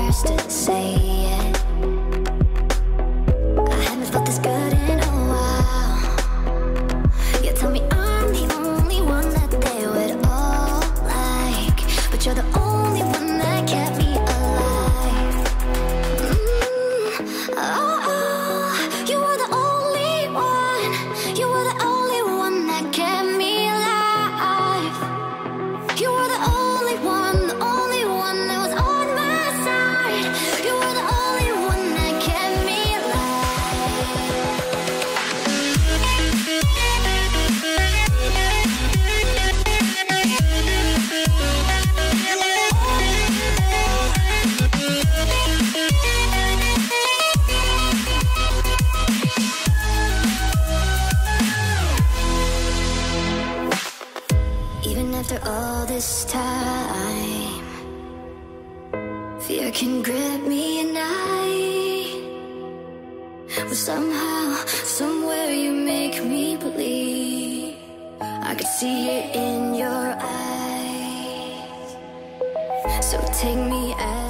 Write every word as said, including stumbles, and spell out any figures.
embarrassed to say it. I haven't felt this good in a while. You tell me I'm the only one that they would all like, but you're the only one that kept me alive. Mm, oh, oh, you were the only one. You were the only one that kept me alive. You were the only one, the only one that was on my side. You were the only one that kept me Even after all this time, fear can grip me at night. But somehow, somewhere you make me believe. I could see it in your eyes. So take me as